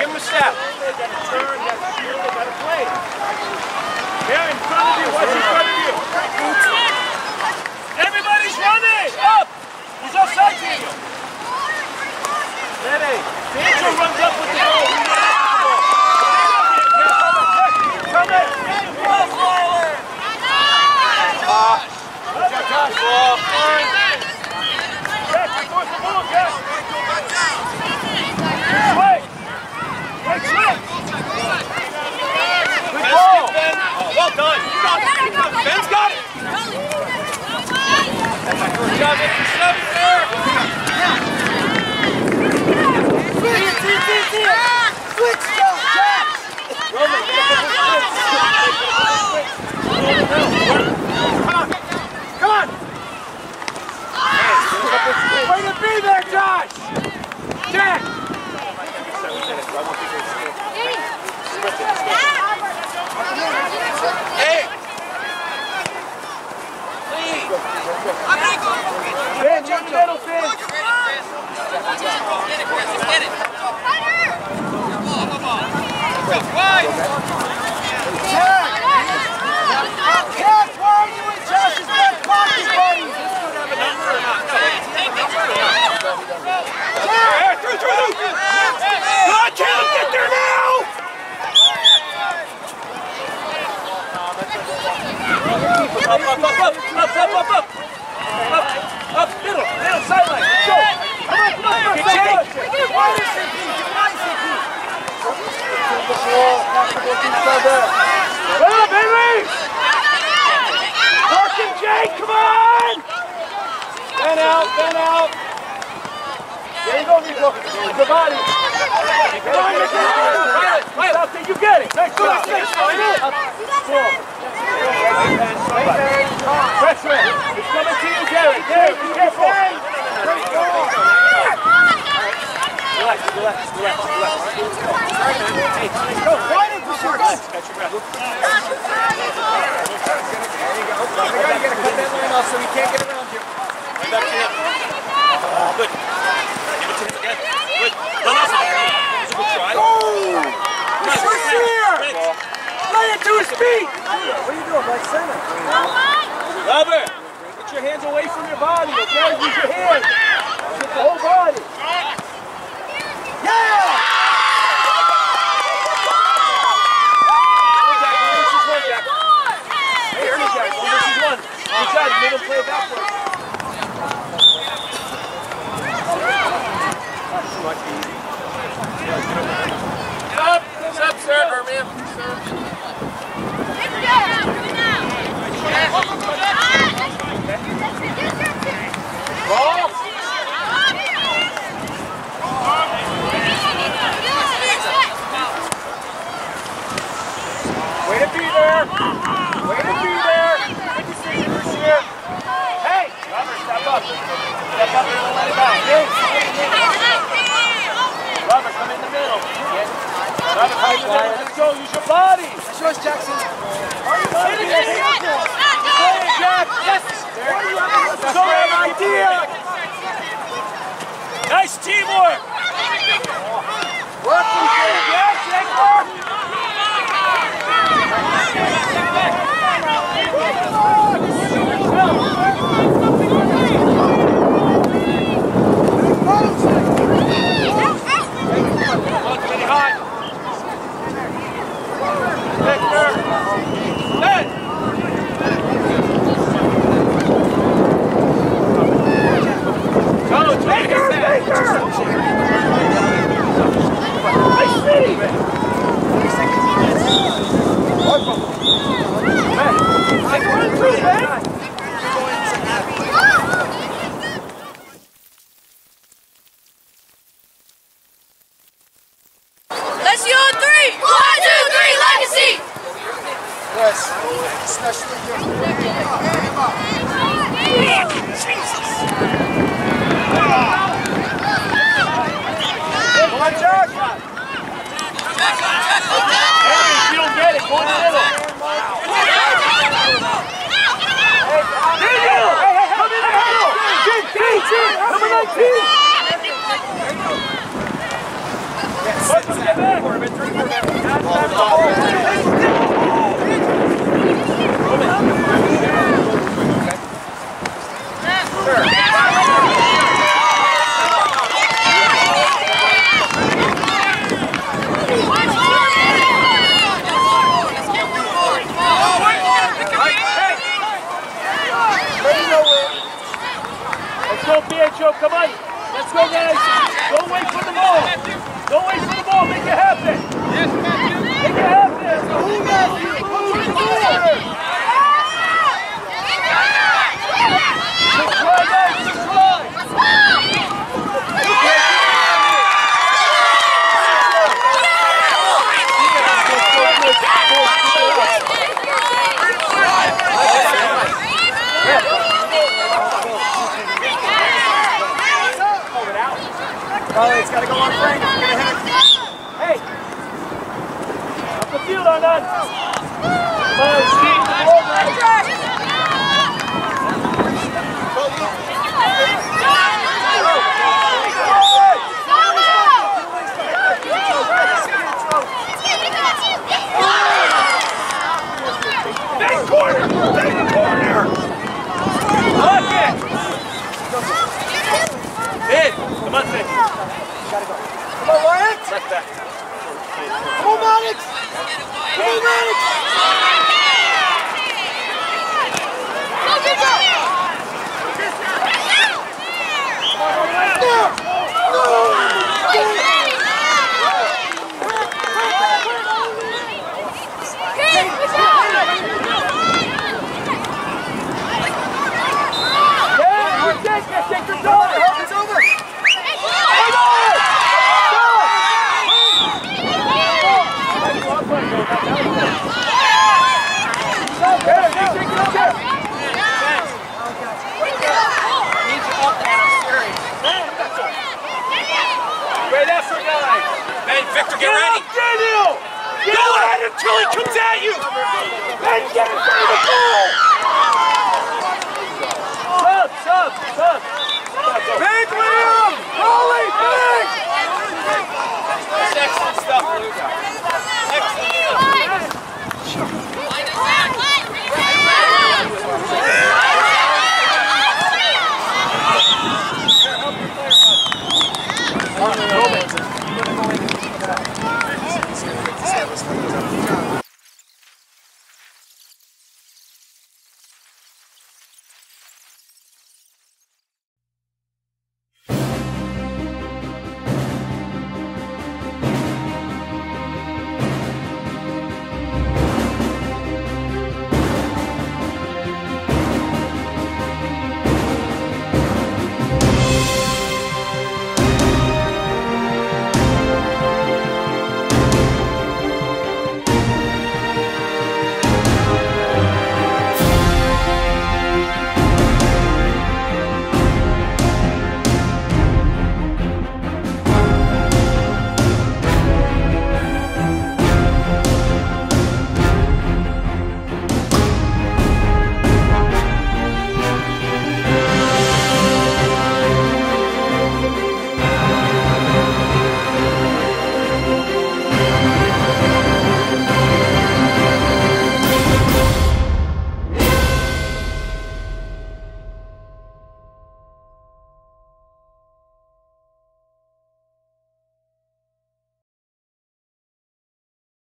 give him a step. Turn, gotta play. Here in front of you, what's in front of you? Everybody's running! Up! He's offside, Daniel. Ready. Daniel runs up with the ball. Come in. Josh, ball. Jack, force the ball, Jack. Swing. Right swing. Good ball. Oh, well done. You got it. Ben's got it. Good job, Mr. Seven there. Switch, Jack. Roman, get up with Come on! Way to be there, Josh! Jack! Hey! Please! Finn, jump middle, Finn! Get it! Wide! Jack! Jack, why are you in Josh's back pocket, buddy? Is this going to have a number or not? No, take the number or not. Through! Come on, Caleb, get there now! Up, middle, sideline, go! Come on, get Jake! Wide is it, Go, baby! Fucking Jake, come on! Fan out. There you go, Nico. Good body. Come on, you get it. Nice, good. Pressure. It's coming to you, Gary. Gary, be careful. Relax. Hey, go. Why did you shoot us? Catch your breath. There you go. You gotta cut that line off so he can't get around you. Right back to him. Good. Give it to him again. Good. Run off. That's a good try. Oh! He's here! Lay it to his feet! What are you doing, right center? Robert, get your hands away from your body, okay? Use your hands. Get the whole body. Yeah! Good job, you made him play backwards. Not too much easy. Sub server, man. Ball. Way to be there. Hey! Robert, step up. Step up and don't let it go. Robert, come in the middle. Robert, come in the middle. Let's go. Use your body. That's yours, Jackson. Are you playing, Jack? Yes. Go an idea. Nice teamwork. Work from here. Yeah, Jake, work. Let's go 3! 1, 2, 3, legacy! Yes. Especially Jesus! Come on, Jack! Hey, if you don't get it, go in the middle. Daniel! Come in the middle! Number 19! Get back! Joe, come on. Let's go, guys. Don't wait for the ball. Don't wait for the ball. Make it happen. Make it happen. Who knows? Try, guys. Try. Oh, it's got to go on Frank. It's gonna hit. Hey! Up the field, Arnon! Come on, Steve, the ball, guys! Big corner! Big corner! Lock it! Sid! Come on, Sid! Come on, Wyatt! Left back. Come on, Maddox! Come on, Maddox! Go, good job! Take your daughter! It's over! Great effort, guys! Hey, Victor, get ready! Daniel! Go ahead until he comes at you! And get in front of the ball! Sub! Big Liam! Rolly, big! That's excellent stuff, Luca.